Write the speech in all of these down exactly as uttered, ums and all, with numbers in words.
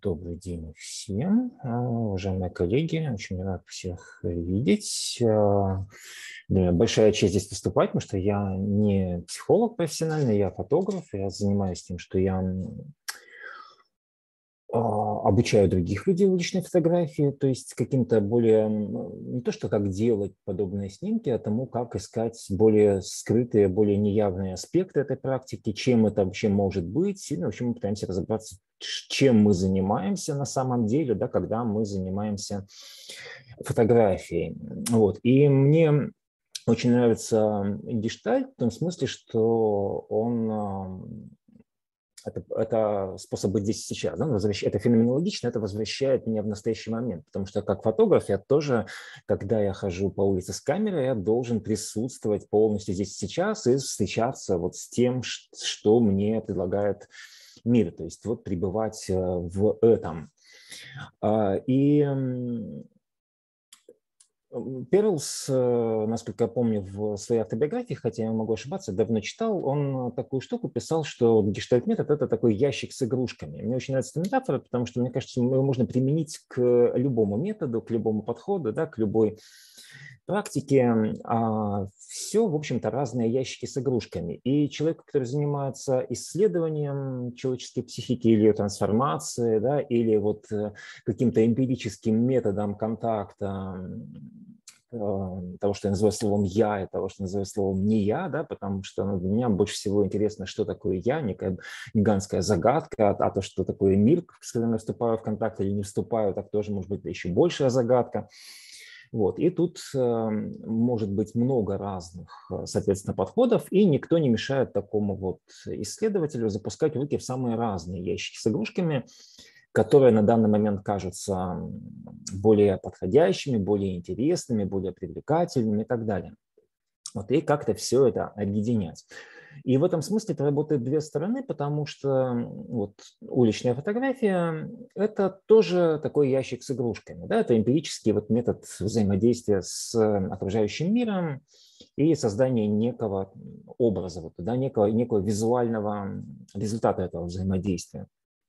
Добрый день всем, а, уважаемые коллеги. Очень рад всех видеть. А, Для меня большая честь здесь выступать, потому что я не психолог профессиональный, я фотограф. Я занимаюсь тем, что я а, обучаю других людей уличной фотографии, то есть каким-то более, м, не то что как делать подобные снимки, а тому, как искать более скрытые, более неявные аспекты этой практики, чем это вообще может быть. И, ну, в общем, мы пытаемся разобраться, ч- чем мы занимаемся на самом деле, да, когда мы занимаемся фотографией. Вот. И мне очень нравится гештальт в том смысле, что он а, это, это способ быть здесь и сейчас. Да? Возвращ... Это феноменологично, это возвращает меня в настоящий момент. Потому что как фотограф я тоже, когда я хожу по улице с камерой, я должен присутствовать полностью здесь и сейчас и встречаться вот с тем, что мне предлагает мир. То есть вот пребывать э, в этом. А, И Перлс, э, насколько я помню, в своей автобиографии, хотя я могу ошибаться, давно читал, он такую штуку писал, что гештальт-метод – это такой ящик с игрушками. Мне очень нравится эта метафора, потому что, мне кажется, его можно применить к любому методу, к любому подходу, да, к любой практике. А все, в общем-то, разные ящики с игрушками. И человек, который занимается исследованием человеческой психики или ее трансформации, да, или вот э, каким-то эмпирическим методом контакта э, того, что я называю словом «я», и того, что я называю словом «не я», да, потому что ну, для меня больше всего интересно, что такое «я», некая гигантская загадка, а то, что такое мир, с которым я вступаю в контакт или не вступаю, так тоже может быть еще большая загадка. Вот. И тут э, может быть много разных, э, соответственно, подходов, и никто не мешает такому вот исследователю запускать руки в самые разные ящики с игрушками, которые на данный момент кажутся более подходящими, более интересными, более привлекательными и так далее. Вот, и как-то все это объединять. И в этом смысле это работает две стороны, потому что вот, уличная фотография – это тоже такой ящик с игрушками. Да? Это эмпирический вот метод взаимодействия с окружающим миром и создания некого образа, вот, да, некого, некого визуального результата этого взаимодействия.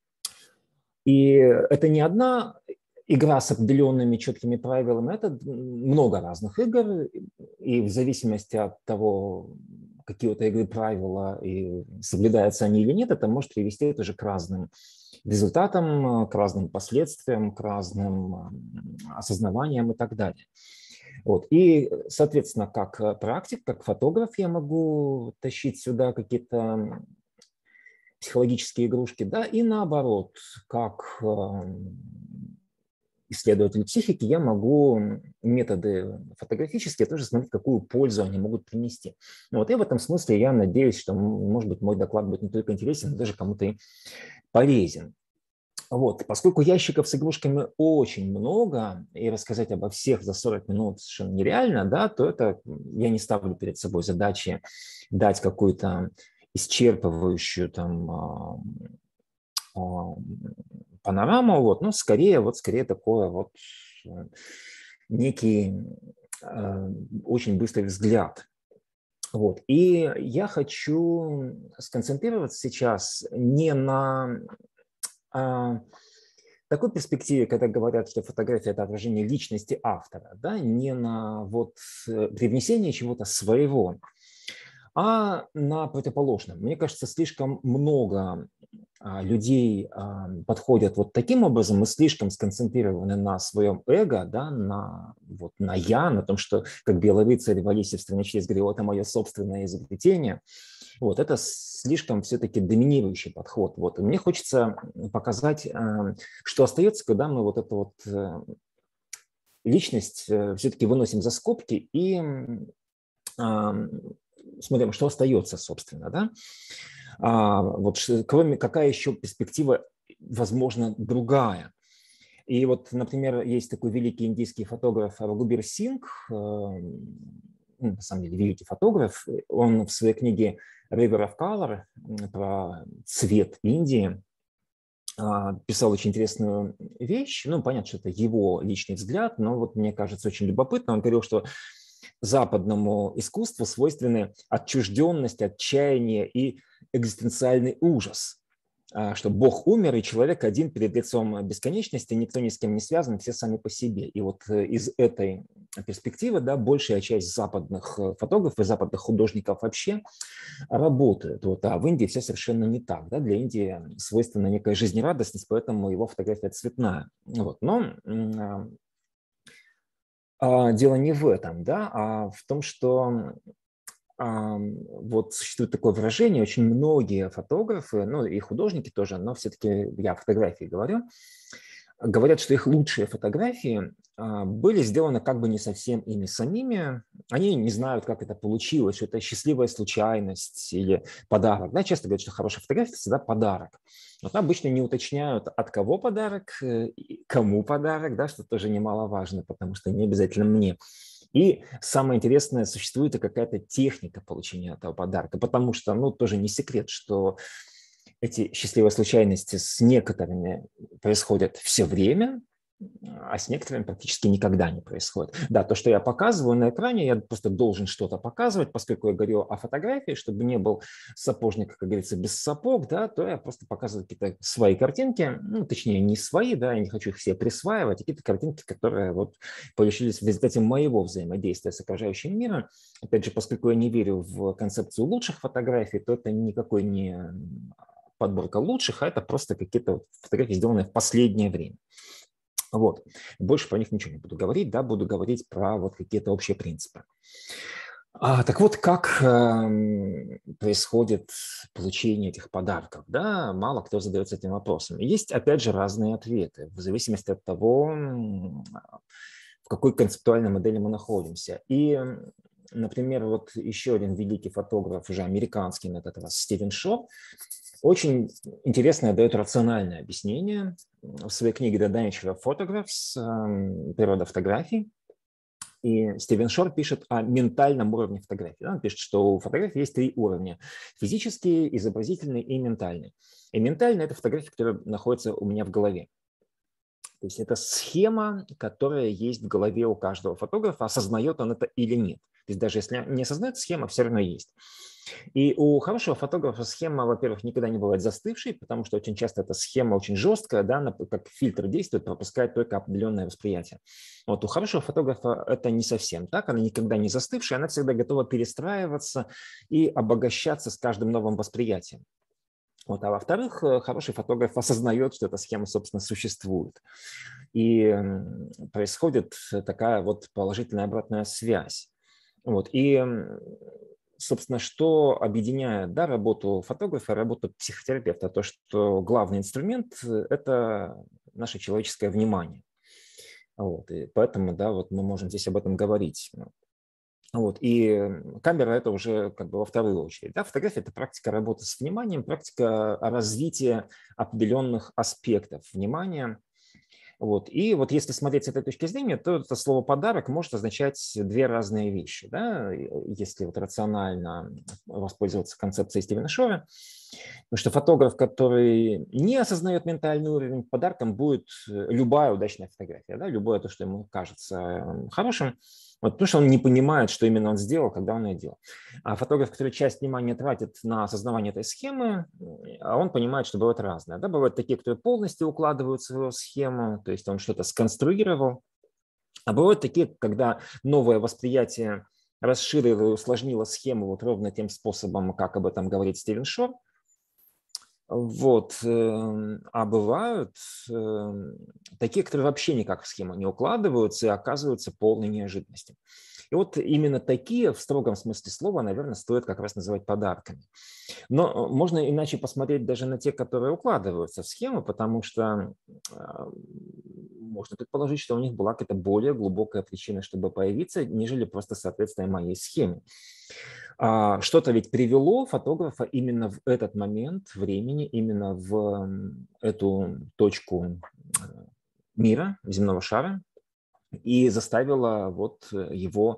И это не одна игра с определенными четкими правилами, это много разных игр, и в зависимости от того, какие у этой игры правила и соблюдаются они или нет, это может привести тоже к разным результатам, к разным последствиям, к разным осознаваниям и так далее. Вот. И, соответственно, как практик, как фотограф я могу тащить сюда какие-то психологические игрушки, да, и наоборот, как исследователь психики, я могу методы фотографические тоже смотреть, какую пользу они могут принести. Вот, и в этом смысле я надеюсь, что, может быть, мой доклад будет не только интересен, но даже кому-то и полезен. Вот, поскольку ящиков с игрушками очень много, и рассказать обо всех за сорок минут совершенно нереально, да, то это я не ставлю перед собой задачи дать какую-то исчерпывающую там панораму, вот, ну, скорее, вот, скорее такое вот некий э, очень быстрый взгляд. Вот. И я хочу сконцентрироваться сейчас не на а, такой перспективе, когда говорят, что фотография – это отражение личности автора, да, не на вот привнесение чего-то своего, а на противоположном. Мне кажется, слишком много людей подходят вот таким образом и слишком сконцентрированы на своем эго, да, на, вот, на «я», на том, что, как белый рыцарь в «Алисе в стране чудес» говорил, это мое собственное изобретение. Вот, это слишком все-таки доминирующий подход. Вот. И мне хочется показать, что остается, когда мы вот эту вот личность все-таки выносим за скобки и смотрим, что остается, собственно, да. А, вот кроме, какая еще перспектива, возможно, другая. И вот, например, есть такой великий индийский фотограф Рагубир Сингх, э, на самом деле великий фотограф, он в своей книге River of Color про цвет Индии писал очень интересную вещь. Ну, понятно, что это его личный взгляд, но вот мне кажется очень любопытно. Он говорил, что западному искусству свойственны отчужденность, отчаяние и экзистенциальный ужас. что Бог умер, и человек один перед лицом бесконечности, никто ни с кем не связан, все сами по себе. И вот из этой перспективы, да, большая часть западных фотографов и западных художников вообще работают. Вот, а в Индии все совершенно не так. Да? Для Индии свойственна некая жизнерадостность, поэтому его фотография цветная. Вот. Но а, дело не в этом, да, а в том, что вот существует такое выражение, очень многие фотографы, ну и художники тоже, но все-таки я о фотографии говорю, говорят, что их лучшие фотографии были сделаны как бы не совсем ими самими. Они не знают, как это получилось, что это счастливая случайность или подарок. Да, часто говорят, что хорошая фотография – это всегда подарок. Вот обычно не уточняют, от кого подарок, кому подарок, да, что тоже немаловажно, потому что не обязательно мне. И самое интересное, существует и какая-то техника получения этого подарка, потому что, ну, тоже не секрет, что эти счастливые случайности с некоторыми происходят все время, а с некоторыми практически никогда не происходит. Да, то, что я показываю на экране, я просто должен что-то показывать, поскольку я говорю о фотографии, чтобы не был сапожник, как говорится, без сапог, да, то я просто показываю какие-то свои картинки, ну, точнее, не свои, да, я не хочу их себе присваивать, а какие-то картинки, которые вот получились в результате моего взаимодействия с окружающим миром. Опять же, поскольку я не верю в концепцию лучших фотографий, то это никакой не подборка лучших, а это просто какие-то фотографии, сделанные в последнее время. Вот. Больше про них ничего не буду говорить, да, буду говорить про вот какие-то общие принципы. А, так вот, как э, происходит получение этих подарков, да, мало кто задается этим вопросом. Есть, опять же, разные ответы, в зависимости от того, в какой концептуальной модели мы находимся. И, например, вот еще один великий фотограф, уже американский на этот раз, Стивен Шор, очень интересное дает рациональное объяснение в своей книге «The Nature of Photographs», «Природа фотографий». И Стивен Шор пишет о ментальном уровне фотографии. Он пишет, что у фотографии есть три уровня – физический, изобразительный и ментальный. И ментальный – это фотография, которая находится у меня в голове. То есть это схема, которая есть в голове у каждого фотографа, осознает он это или нет. То есть даже если не осознает, схема все равно есть. И у хорошего фотографа схема, во-первых, никогда не бывает застывшей, потому что очень часто эта схема очень жесткая, да, как фильтр действует, пропускает только определенное восприятие. Вот у хорошего фотографа это не совсем так, она никогда не застывшая, она всегда готова перестраиваться и обогащаться с каждым новым восприятием. Вот, а во-вторых, хороший фотограф осознает, что эта схема, собственно, существует. И происходит такая вот положительная обратная связь. Вот, и, собственно, что объединяет, да, работу фотографа и работу психотерапевта? То, что главный инструмент – это наше человеческое внимание. Вот, и поэтому, да, вот мы можем здесь об этом говорить. Вот, и камера – это уже как бы во вторую очередь. Да? Фотография – это практика работы с вниманием, практика развития определенных аспектов внимания. Вот. И вот если смотреть с этой точки зрения, то это слово «подарок» может означать две разные вещи. Да? Если вот рационально воспользоваться концепцией Стивена Шора, потому что фотограф, который не осознает ментальный уровень, подарком будет любая удачная фотография, да? Любое то, что ему кажется хорошим. Вот, потому что он не понимает, что именно он сделал, когда он ее делал. А фотограф, который часть внимания тратит на осознавание этой схемы, он понимает, что бывает разное. Да? Бывают такие, которые полностью укладывают свою схему, то есть он что-то сконструировал. А бывают такие, когда новое восприятие расширило и усложнило схему вот ровно тем способом, как об этом говорит Стивен Шор. Вот. А бывают такие, которые вообще никак в схему не укладываются и оказываются полной неожиданностью. И вот именно такие, в строгом смысле слова, наверное, стоит как раз называть подарками. Но можно иначе посмотреть даже на те, которые укладываются в схему, потому что можно предположить, что у них была какая-то более глубокая причина, чтобы появиться, нежели просто соответствие моей схеме. Что-то ведь привело фотографа именно в этот момент времени, именно в эту точку мира, земного шара, и заставило вот его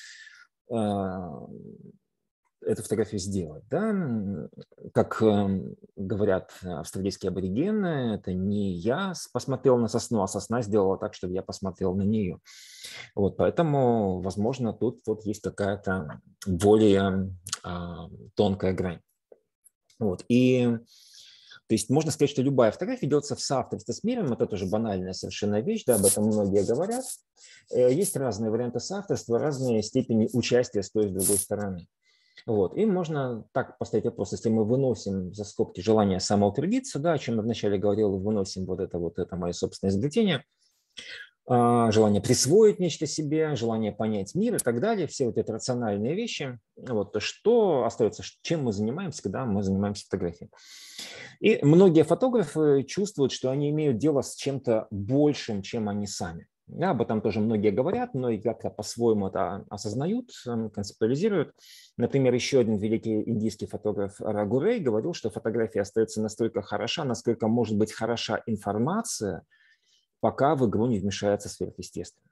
эту фотографию сделать. Да? Как говорят австралийские аборигены, это не я посмотрел на сосну, а сосна сделала так, чтобы я посмотрел на нее. Вот, поэтому, возможно, тут вот есть какая-то более а, тонкая грань. Вот, и То есть можно сказать, что любая фотография делается в соавторстве с миром. Это тоже банальная совершенно вещь, да, об этом многие говорят. Есть разные варианты соавторства, разные степени участия с той и с другой стороны. Вот. И можно так поставить вопрос, если мы выносим за скобки желание самоутвердиться, да, о чем я вначале говорил, выносим вот это вот это мое собственное изобретение, желание присвоить нечто себе, желание понять мир и так далее, все вот эти рациональные вещи, вот, то что остается, чем мы занимаемся, когда мы занимаемся фотографией. И многие фотографы чувствуют, что они имеют дело с чем-то большим, чем они сами. Да, об этом тоже многие говорят, многие как-то по-своему это осознают, концептуализируют. Например, еще один великий индийский фотограф Рагу Рэй говорил, что фотография остается настолько хороша, насколько может быть хороша информация, пока в игру не вмешается сверхъестественное.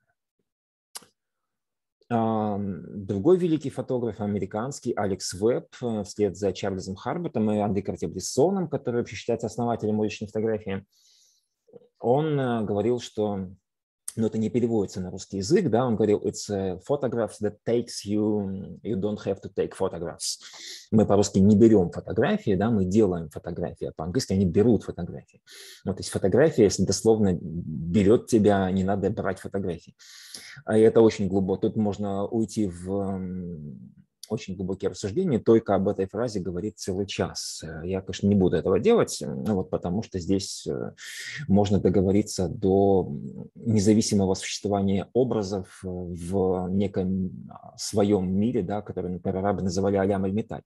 Другой великий фотограф, американский, Алекс Веб, вслед за Чарльзом Харбертом и Андре Картье-Брессоном, который вообще считается основателем уличной фотографии, он говорил, что, но это не переводится на русский язык, да, он говорил, it's a photographs that takes you, you don't have to take photographs. Мы по-русски не берем фотографии, да, мы делаем фотографии, а по-английски они берут фотографии. Ну, то есть фотография, если дословно берет тебя, не надо брать фотографии. И это очень глубоко, тут можно уйти в очень глубокие рассуждения, только об этой фразе говорит целый час. Я, конечно, не буду этого делать, вот, потому что здесь можно договориться до независимого существования образов в неком своем мире, да, который, например, арабы называли алям аль-металь.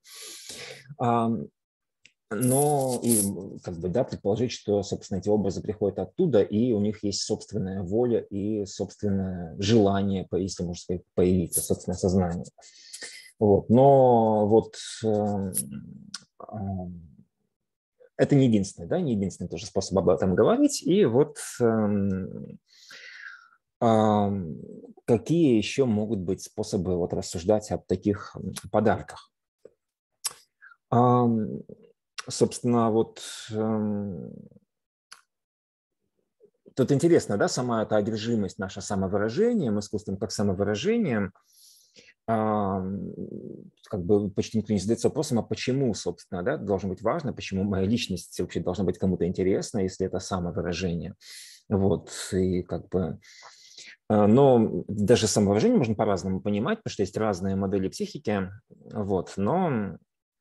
Но и, как бы, да, предположить, что, собственно, эти образы приходят оттуда, и у них есть собственная воля и собственное желание, если можно сказать, появиться, собственное сознание. Вот. Но вот э, э, это не единственный, да, не единственный тоже способ об этом говорить. И вот э, э, какие еще могут быть способы вот рассуждать об таких подарках? Э, собственно, вот э, тут интересно, да, сама эта одержимость, наша самовыражением, искусством как самовыражением, как бы почти никто не задается вопросом, а почему, собственно, да, должно быть важно, почему моя личность вообще должна быть кому-то интересна, если это самовыражение. Вот, и как бы... Но даже самовыражение можно по-разному понимать, потому что есть разные модели психики, вот, но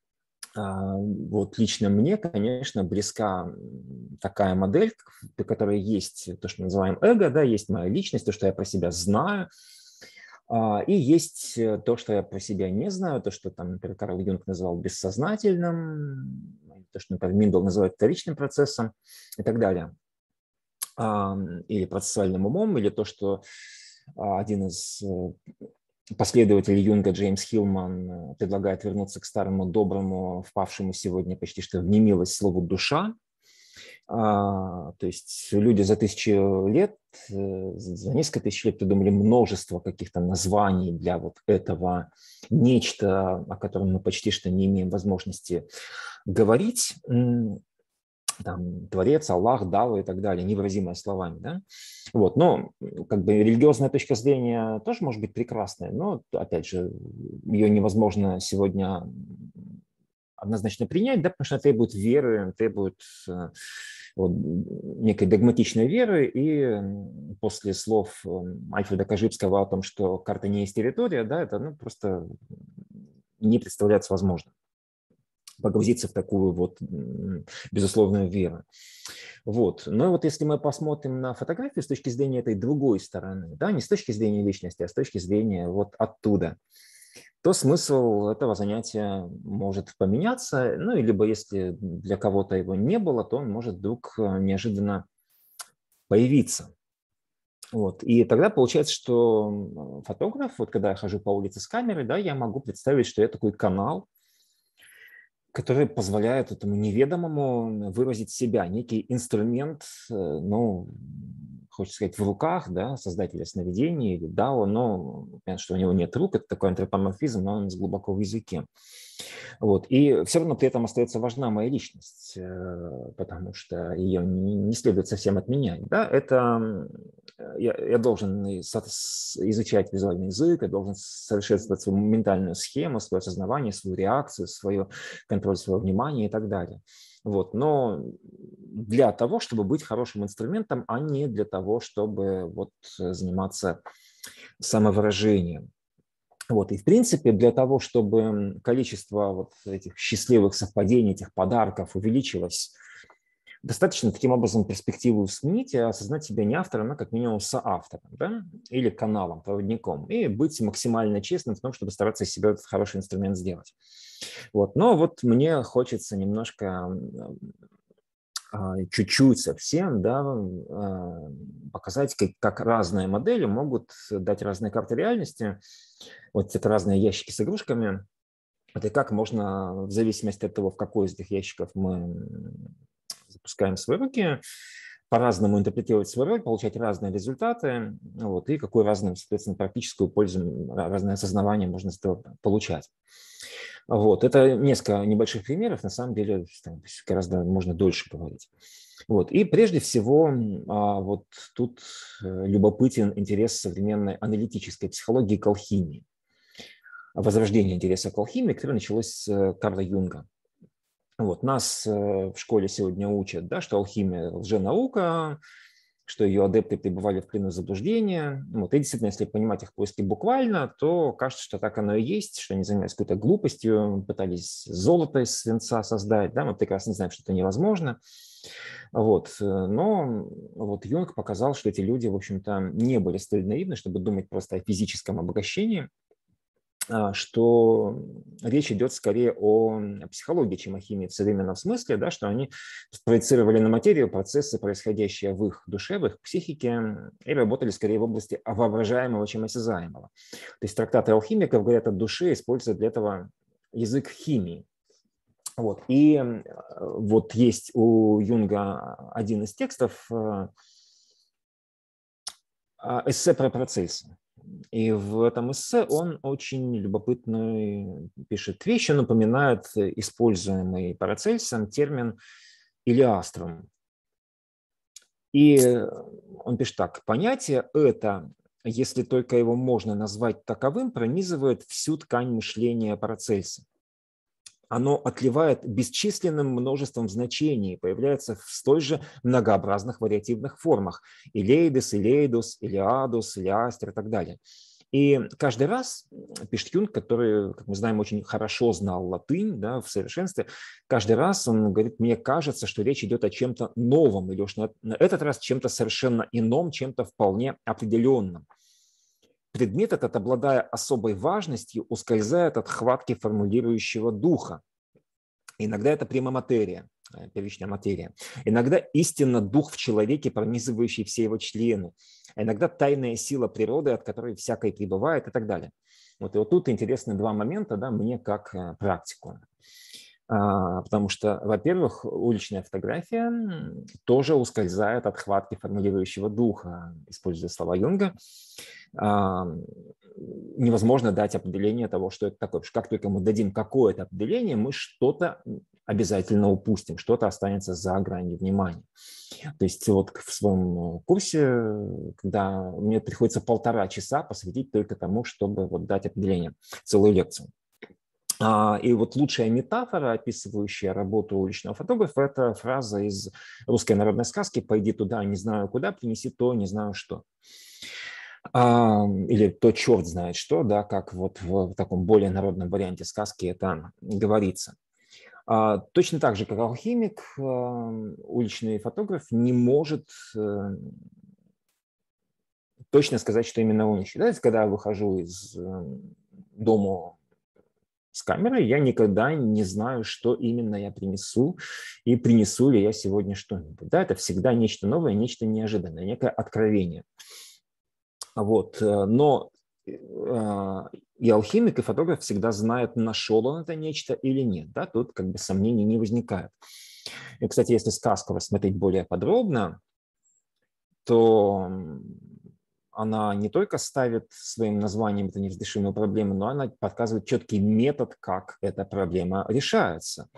вот лично мне, конечно, близка такая модель, при которой есть то, что мы называем эго, да, есть моя личность, то, что я про себя знаю, и есть то, что я про себя не знаю, то, что там, например, Карл Юнг называл бессознательным, то, что, например, Миндл называет вторичным процессом и так далее. Или процессуальным умом, или то, что один из последователей Юнга, Джеймс Хиллман, предлагает вернуться к старому, доброму, впавшему сегодня почти что в немилость слову «душа». А, то есть люди за тысячи лет, за несколько тысяч лет придумали множество каких-то названий для вот этого нечто, о котором мы почти что не имеем возможности говорить. Там, Творец, Аллах, Дава и так далее, невыразимое словами. Да? Вот, но как бы религиозная точка зрения тоже может быть прекрасная, но, опять же, ее невозможно сегодня однозначно принять, да, потому что требует веры, требует вот, некой догматичной веры, и после слов Альфреда Кожибского о том, что карта не есть территория, да, это ну, просто не представляется возможным погрузиться в такую вот безусловную веру. Вот. Но вот если мы посмотрим на фотографию с точки зрения этой другой стороны, да, не с точки зрения личности, а с точки зрения вот оттуда, то смысл этого занятия может поменяться, ну, и либо если для кого-то его не было, то он может вдруг неожиданно появиться. Вот. И тогда получается, что фотограф, вот когда я хожу по улице с камерой, да, я могу представить, что я такой канал, который позволяет этому неведомому выразить себя, некий инструмент, ну, хочется сказать, в руках, да, создателя сновидений или дао, но понятно, что у него нет рук, это такой антропоморфизм, но он глубоко в языке. Вот. И все равно при этом остается важна моя личность, потому что ее не следует совсем отменять. Да? Это я, я должен изучать визуальный язык, я должен совершенствовать свою ментальную схему, свое осознавание, свою реакцию, свою, контроль своего внимания и так далее. Вот. Но для того, чтобы быть хорошим инструментом, а не для того, чтобы вот заниматься самовыражением. Вот. И, в принципе, для того, чтобы количество вот этих счастливых совпадений, этих подарков увеличилось, достаточно таким образом перспективу сменить и осознать себя не автором, а как минимум соавтором, да? Или каналом, проводником, и быть максимально честным в том, чтобы стараться из себя этот хороший инструмент сделать. Вот. Но вот мне хочется немножко, чуть-чуть совсем, да, показать, как, как разные модели могут дать разные карты реальности. Вот это разные ящики с игрушками. Это как можно, в зависимости от того, в какой из этих ящиков мы запускаем свои руки, по-разному интерпретировать свою роль, получать разные результаты, вот, и какую разную, соответственно, практическую пользу, разное осознавание можно получать. Вот. Это несколько небольших примеров, на самом деле там, гораздо можно дольше говорить. Вот. И прежде всего вот тут любопытен интерес современной аналитической психологии к алхимии. Возрождение интереса к алхимии, которое началось с Карла Юнга. Вот. Нас в школе сегодня учат, да, что алхимия – лженаука, что ее адепты пребывали в плену заблуждения. Вот. И действительно, если понимать их поиски буквально, то кажется, что так оно и есть, что они занимались какой-то глупостью, пытались золото из свинца создать. Да? Мы прекрасно знаем, что это невозможно. Вот. Но вот Юнг показал, что эти люди, в общем-то, не были столь наивны, чтобы думать просто о физическом обогащении, что речь идет скорее о психологии, чем о химии в современном смысле, да, что они проецировали на материю процессы, происходящие в их душе, в их психике, и работали скорее в области воображаемого, чем осязаемого. То есть трактаты алхимиков говорят о душе, используя для этого язык химии. Вот. И вот есть у Юнга один из текстов эссе про процессы. И в этом эссе он очень любопытную пишет вещи, напоминает используемый Парацельсом термин «илиаструм». И он пишет так: понятие это, если только его можно назвать таковым, пронизывает всю ткань мышления Парацельса. Оно отливает бесчисленным множеством значений, появляется в столь же многообразных вариативных формах: илейдес, илейдус, илиадус, илиастер и так далее. И каждый раз, пишет Юнг, который, как мы знаем, очень хорошо знал латынь, да, в совершенстве, каждый раз он говорит: мне кажется, что речь идет о чем-то новом, или уж на, на этот раз чем-то совершенно ином, чем-то вполне определенном. Предмет этот, обладая особой важностью, ускользает от хватки формулирующего духа. Иногда это прямо материя, первичная материя. Иногда истинно дух в человеке, пронизывающий все его члены. А иногда тайная сила природы, от которой всякое пребывает и так далее. Вот, и вот тут интересны два момента, да, мне как практику. А, потому что, во-первых, уличная фотография тоже ускользает от хватки формулирующего духа, используя слова Юнга. А, невозможно дать определение того, что это такое. Потому что как только мы дадим какое-то определение, мы что-то обязательно упустим, что-то останется за гранью внимания. То есть вот в своем курсе, когда мне приходится полтора часа посвятить только тому, чтобы вот дать определение, целую лекцию. И вот лучшая метафора, описывающая работу уличного фотографа, это фраза из русской народной сказки: «Пойди туда, не знаю куда, принеси то, не знаю что». Или «то черт знает что», да, как вот в таком более народном варианте сказки это говорится. Точно так же, как алхимик, уличный фотограф не может точно сказать, что именно он ищет. Да, когда я выхожу из дома с камерой, я никогда не знаю, что именно я принесу, и принесу ли я сегодня что-нибудь. Да, это всегда нечто новое, нечто неожиданное, некое откровение. Вот. Но и алхимик, и фотограф всегда знают, нашел он это нечто или нет. Да? Тут как бы сомнений не возникает. И, кстати, если сказку рассмотреть более подробно, то она не только ставит своим названием эту неразрешимую проблему, но она подсказывает четкий метод, как эта проблема решается.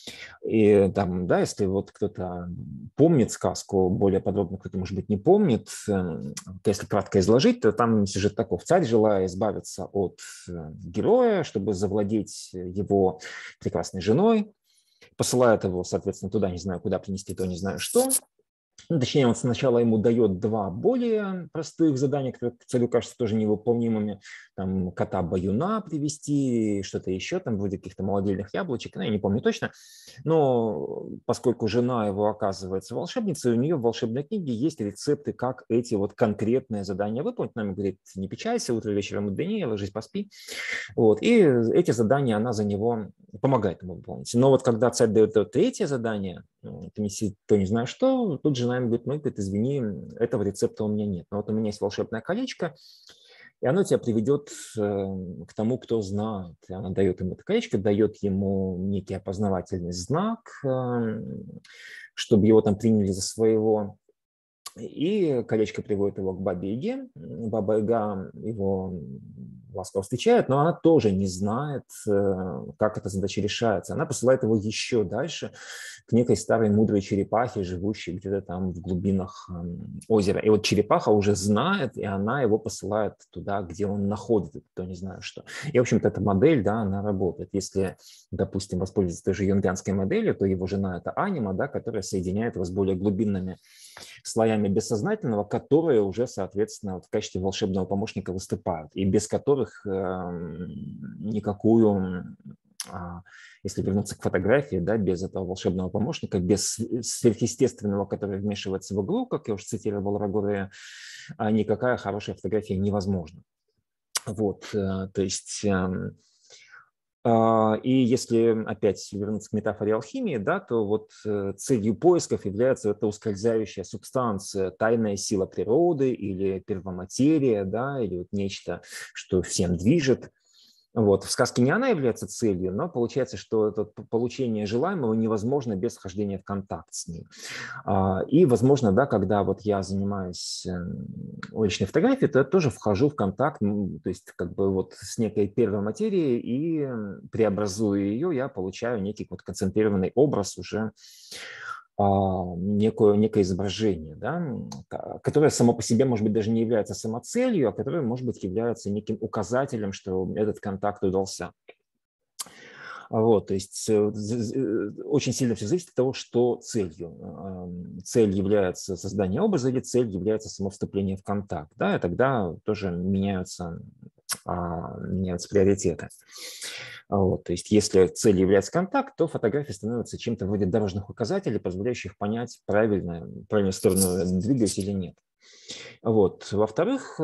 И там, да, если вот кто-то помнит сказку более подробно, кто-то, может быть, не помнит, если кратко изложить, то там сюжет таков. Царь, желая избавиться от героя, чтобы завладеть его прекрасной женой, посылает его, соответственно, туда, не знаю, куда принести, то не знаю что. Ну, точнее, он сначала ему дает два более простых задания, которые царю кажутся тоже невыполнимыми. Там кота-баюна привезти, что-то еще, там вроде каких-то молодильных яблочек, ну, я не помню точно. Но поскольку жена его оказывается волшебницей, у нее в волшебной книге есть рецепты, как эти вот конкретные задания выполнить. Она ему говорит, не печалься, утро вечером отдыни, ложись поспи. Вот. И эти задания она за него помогает ему выполнить. Но вот когда царь дает это третье задание, принеси то не знаю что, тут жена ему говорит, ну, говорит, извини, этого рецепта у меня нет. Но вот у меня есть волшебное колечко, и оно тебя приведет к тому, кто знает. И она дает ему это колечко, дает ему некий опознавательный знак, чтобы его там приняли за своего. И колечко приводит его к Бабе Яге. Баба Яга его ласково встречает, но она тоже не знает, как эта задача решается. Она посылает его еще дальше к некой старой мудрой черепахе, живущей где-то там в глубинах озера. И вот черепаха уже знает, и она его посылает туда, где он находится, то не знаю что. И, в общем-то, эта модель, да, она работает. Если, допустим, воспользоваться той же юнгианской моделью, то его жена – это анима, да, которая соединяет его с более глубинными слоями бессознательного, которые уже, соответственно, вот в качестве волшебного помощника выступают, и без которых э, никакую, э, если вернуться к фотографии, да, без этого волшебного помощника, без сверхъестественного, который вмешивается в игру, как я уже цитировал Рагурея, никакая хорошая фотография невозможна. Вот, э, то есть... Э, И если опять вернуться к метафоре алхимии, да, то вот целью поисков является эта ускользающая субстанция, тайная сила природы или первоматерия, да, или вот нечто, что всем движет. Вот. В сказке не она является целью, но получается, что это получение желаемого невозможно без вхождения в контакт с ней. И, возможно, да, когда вот я занимаюсь уличной фотографией, то я тоже вхожу в контакт, то есть как бы вот с некой первой материей, и преобразуя ее, я получаю некий вот концентрированный образ уже, некое, некое изображение, да, которое само по себе, может быть, даже не является самоцелью, а которое, может быть, является неким указателем, что этот контакт удался. Вот, то есть очень сильно все зависит от того, что целью. Цель является создание образа или цель является само вступление в контакт. Да, и тогда тоже меняются, меняются приоритеты. Вот, то есть если целью является контакт, то фотография становится чем-то вроде дорожных указателей, позволяющих понять, правильно, в правильную сторону двигаюсь или нет. Вот. Во-вторых,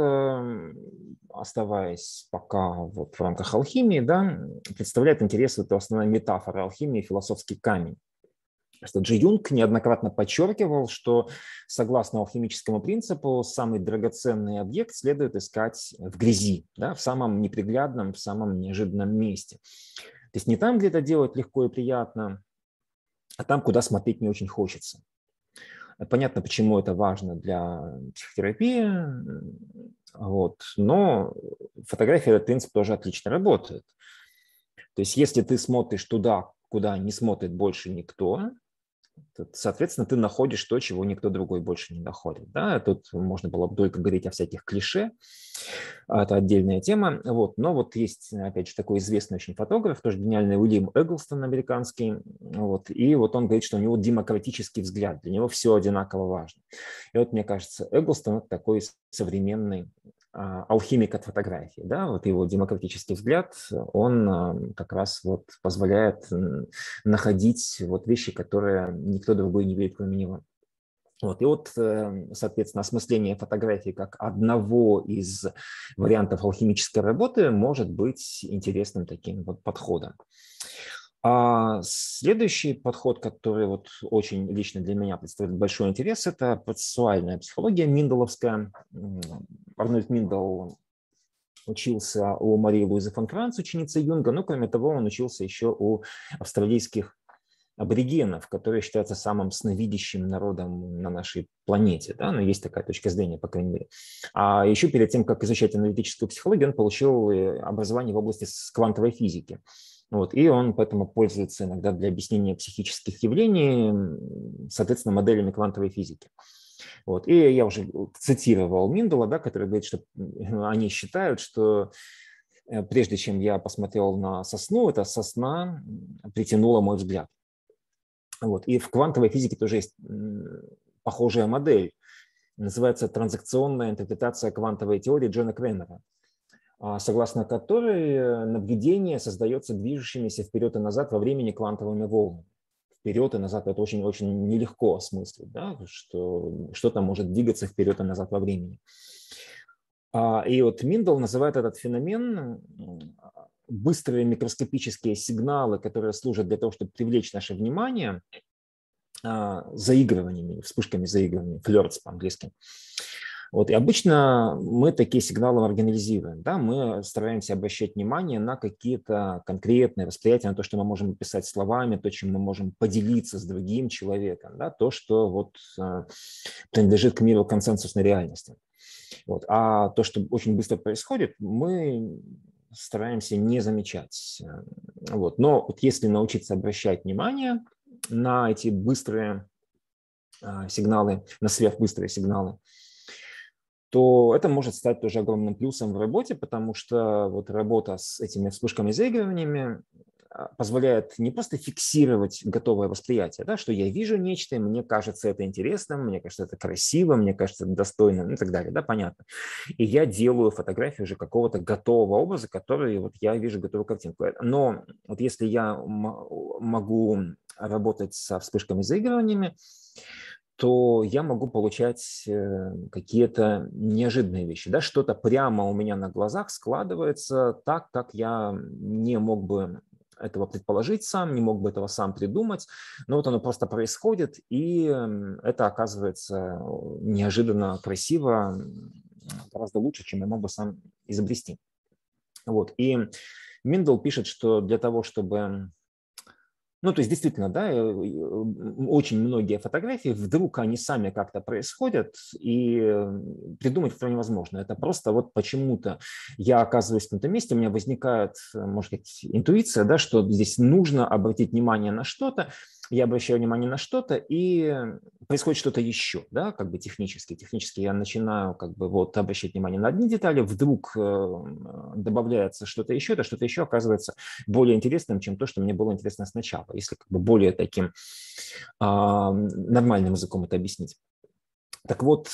оставаясь пока вот в рамках алхимии, да, представляет интерес это основная метафора алхимии, философский камень. Джи Юнг неоднократно подчеркивал, что согласно алхимическому принципу самый драгоценный объект следует искать в грязи, да, в самом неприглядном, в самом неожиданном месте. То есть не там, где это делать легко и приятно, а там, куда смотреть не очень хочется. Понятно, почему это важно для психотерапии, вот, но фотография этот принцип тоже отлично работает. То есть если ты смотришь туда, куда не смотрит больше никто, соответственно, ты находишь то, чего никто другой больше не находит. Да? Тут можно было бы только говорить о всяких клише, это отдельная тема. Вот. Но вот есть, опять же, такой известный очень фотограф, тоже гениальный Уильям Эгглстон, американский. Вот. И вот он говорит, что у него демократический взгляд, для него все одинаково важно. И вот, мне кажется, Эгглстон – это такой современный алхимик от фотографии, да, вот его демократический взгляд, он как раз вот позволяет находить вот вещи, которые никто другой не видит, кроме него. Вот. И вот, соответственно, осмысление фотографии как одного из вариантов алхимической работы может быть интересным таким вот подходом. А следующий подход, который вот очень лично для меня представляет большой интерес, это процессуальная психология минделовская. Арнольд Миндел учился у Марии Луизы фон Кранц, ученицы Юнга, но кроме того он учился еще у австралийских аборигенов, которые считаются самым сновидящим народом на нашей планете. Да? Но есть такая точка зрения, по крайней мере. А еще перед тем, как изучать аналитическую психологию, он получил образование в области квантовой физики. Вот, и он поэтому пользуется иногда для объяснения психических явлений, соответственно, моделями квантовой физики. Вот. И я уже цитировал Миндела, да, который говорит, что они считают, что прежде чем я посмотрел на сосну, эта сосна притянула мой взгляд. Вот. И в квантовой физике тоже есть похожая модель. Называется транзакционная интерпретация квантовой теории Джона Кремера, согласно которой наблюдение создается движущимися вперед и назад во времени квантовыми волнами. Вперед и назад это очень-очень нелегко осмыслить, да, что что-то может двигаться вперед и назад во времени. И вот Миндел называет этот феномен быстрые микроскопические сигналы, которые служат для того, чтобы привлечь наше внимание, заигрываниями, вспышками заигрывания, flirts по-английски. Вот, и обычно мы такие сигналы маргинализируем. Да? Мы стараемся обращать внимание на какие-то конкретные восприятия, на то, что мы можем описать словами, то, чем мы можем поделиться с другим человеком, да? То, что вот, принадлежит к миру консенсусной реальности. Вот. А то, что очень быстро происходит, мы стараемся не замечать. Вот. Но вот если научиться обращать внимание на эти быстрые сигналы, на сверхбыстрые сигналы, то это может стать тоже огромным плюсом в работе, потому что вот работа с этими вспышками и заигрываниями позволяет не просто фиксировать готовое восприятие, да, что я вижу нечто, и мне кажется это интересным, мне кажется это красивым, мне кажется это достойным и так далее, да, понятно. И я делаю фотографию уже какого-то готового образа, который вот я вижу готовую картинку. Но вот если я могу работать со вспышками и заигрываниями, то я могу получать какие-то неожиданные вещи. Да? Что-то прямо у меня на глазах складывается так, как я не мог бы этого предположить сам, не мог бы этого сам придумать. Но вот оно просто происходит, и это оказывается неожиданно красиво, гораздо лучше, чем я мог бы сам изобрести. Вот. И Миндел пишет, что для того, чтобы... Ну, то есть, действительно, да, очень многие фотографии, вдруг они сами как-то происходят, и придумать это невозможно. Это просто вот почему-то я оказываюсь в каком-то месте, у меня возникает, может быть, интуиция, да, что здесь нужно обратить внимание на что-то, я обращаю внимание на что-то, и происходит что-то еще, да, как бы технически. Технически я начинаю как бы вот обращать внимание на одни детали, вдруг добавляется что-то еще, это что-то еще оказывается более интересным, чем то, что мне было интересно сначала, если как бы более таким а, нормальным языком это объяснить. Так вот,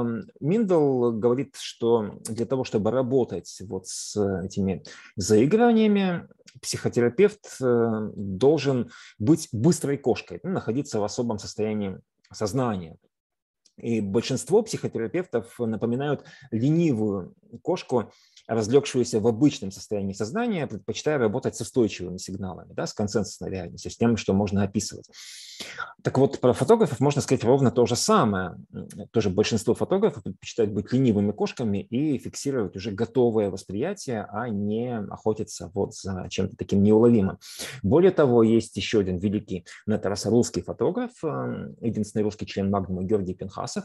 Миндел говорит, что для того, чтобы работать вот с этими заигрываниями, психотерапевт должен быть быстрой кошкой, находиться в особом состоянии сознания. И большинство психотерапевтов напоминают ленивую кошку, разлегшуюся в обычном состоянии сознания, предпочитая работать с устойчивыми сигналами, да, с консенсусной реальностью, с тем, что можно описывать. Так вот, про фотографов можно сказать ровно то же самое. Тоже большинство фотографов предпочитают быть ленивыми кошками и фиксировать уже готовое восприятие, а не охотиться вот за чем-то таким неуловимым. Более того, есть еще один великий, на этот раз русский фотограф, единственный русский член Магнума Георгий Пинхасов,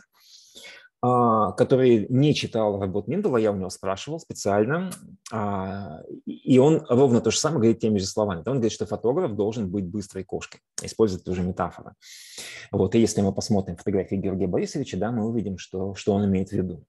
который не читал работ Миндела, я у него спрашивал специально, и он ровно то же самое говорит теми же словами. Он говорит, что фотограф должен быть быстрой кошкой, использует ту же метафору. Вот, и если мы посмотрим фотографии Георгия Борисовича, да, мы увидим, что, что он имеет в виду.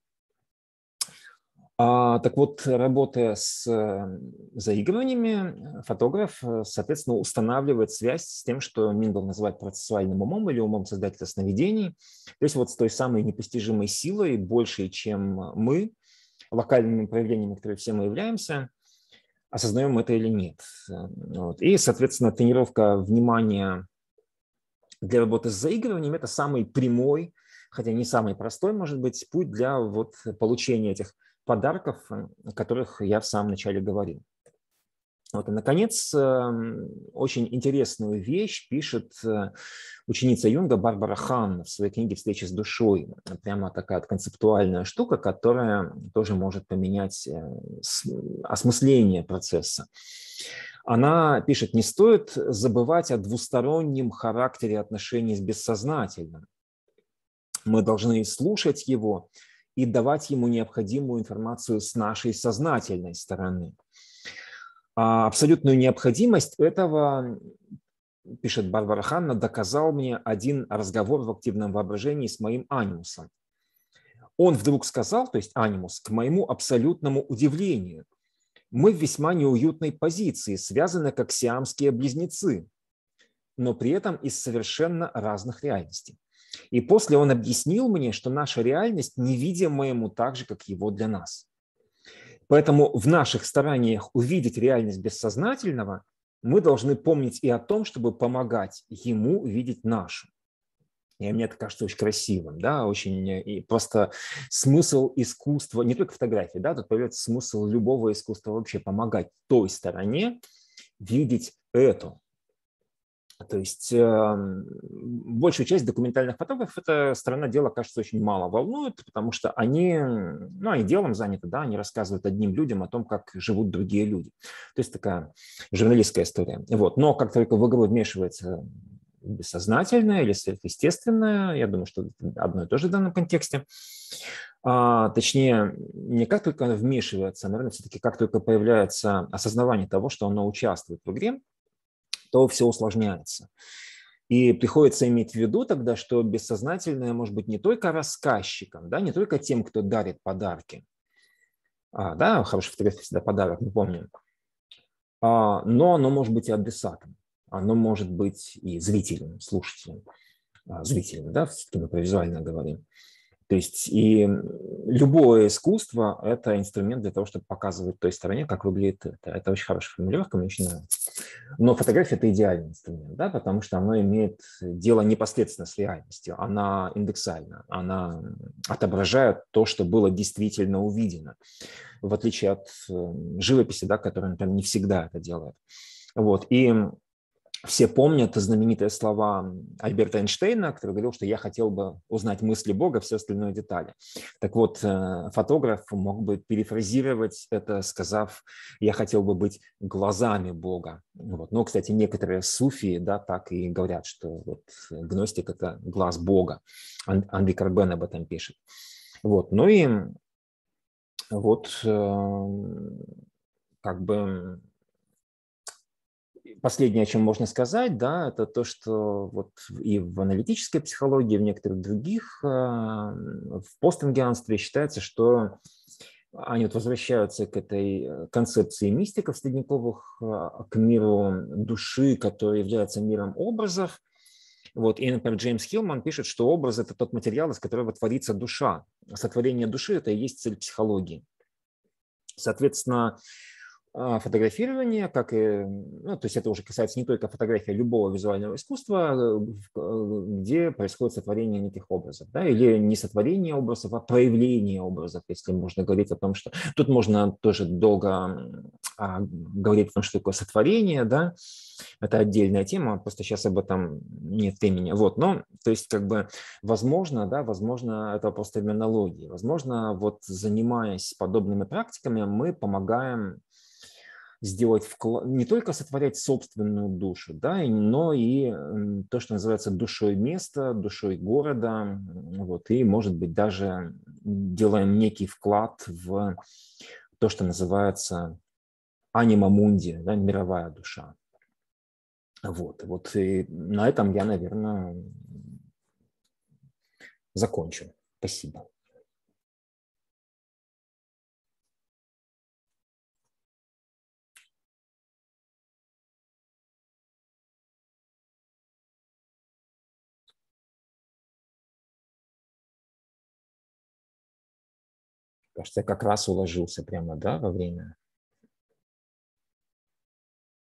А, так вот, работая с заигрываниями, фотограф, соответственно, устанавливает связь с тем, что Миндел называет процессуальным умом или умом создателя сновидений, то есть вот с той самой непостижимой силой, большей, чем мы, локальными проявлениями, которые все мы являемся, осознаем это или нет. Вот. И, соответственно, тренировка внимания для работы с заигрыванием – это самый прямой, хотя не самый простой, может быть, путь для вот получения этих подарков, о которых я в самом начале говорил. Вот, и, наконец, очень интересную вещь пишет ученица Юнга Барбара Хан в своей книге «Встреча с душой». Прямо такая концептуальная штука, которая тоже может поменять осмысление процесса. Она пишет, не стоит забывать о двустороннем характере отношений с бессознательным. Мы должны слушать его и давать ему необходимую информацию с нашей сознательной стороны. А абсолютную необходимость этого, пишет Барбара Ханна, доказал мне один разговор в активном воображении с моим анимусом. Он вдруг сказал, то есть анимус, к моему абсолютному удивлению: мы в весьма неуютной позиции, связаны как сиамские близнецы, но при этом из совершенно разных реальностей. И после он объяснил мне, что наша реальность невидима ему так же, как его для нас. Поэтому в наших стараниях увидеть реальность бессознательного мы должны помнить и о том, чтобы помогать ему видеть нашу. И мне это кажется очень красивым, да, очень и просто смысл искусства, не только фотографии, да, тут появляется смысл любого искусства вообще помогать той стороне видеть эту. То есть э, большую часть документальных фотографов эта сторона дела, кажется, очень мало волнует, потому что они, ну, они делом заняты, да, они рассказывают одним людям о том, как живут другие люди. То есть такая журналистская история. Вот. Но как только в игру вмешивается бессознательное или сверхъестественное, я думаю, что одно и то же в данном контексте, а, точнее, не как только оно вмешивается, а, наверное, все-таки как только появляется осознавание того, что оно участвует в игре, то все усложняется. И приходится иметь в виду тогда, что бессознательное может быть не только рассказчиком, да, не только тем, кто дарит подарки, а, да, хорошая фотография всегда подарок, мы помним, а, но оно может быть и адресатом, оно может быть и зрителем, слушателем, а, зрителем, да, все-таки мы про визуально говорим. То есть и любое искусство – это инструмент для того, чтобы показывать той стороне, как выглядит это. Это очень хорошая формулировка, мне очень нравится. Но фотография – это идеальный инструмент, да, потому что оно имеет дело непосредственно с реальностью. Она индексальна, она отображает то, что было действительно увидено, в отличие от живописи, да, которая, например, не всегда это делает. Вот. И все помнят знаменитые слова Альберта Эйнштейна, который говорил, что я хотел бы узнать мысли Бога, все остальное детали. Так вот, фотограф мог бы перефразировать это, сказав, я хотел бы быть глазами Бога. Вот. Но, кстати, некоторые суфии, да, так и говорят, что вот гностик – это глаз Бога. Андрей Карбен об этом пишет. Вот. Ну и вот как бы... Последнее, о чем можно сказать, да, это то, что вот и в аналитической психологии, и в некоторых других, в постингианстве считается, что они вот возвращаются к этой концепции мистиков средневековых, к миру души, который является миром образов. Вот. И, например, Джеймс Хиллман пишет, что образ – это тот материал, из которого творится душа. Сотворение души – это и есть цель психологии. Соответственно, фотографирование, как и, ну, то есть это уже касается не только фотографии, а любого визуального искусства, где происходит сотворение неких образов, да, или не сотворение образов, а проявление образов, если можно говорить о том, что... Тут можно тоже долго а, говорить о том, что такое сотворение, да, это отдельная тема, просто сейчас об этом нет времени. Вот, но, то есть, как бы, возможно, да, возможно, это вопрос терминологии, возможно, вот занимаясь подобными практиками, мы помогаем сделать вклад, не только сотворять собственную душу, да, но и то, что называется душой места, душой города, вот, и, может быть, даже делаем некий вклад в то, что называется анима мунди, да, мировая душа. Вот, вот, и на этом я, наверное, закончу. Спасибо. Кажется, я как раз уложился прямо, да, во время.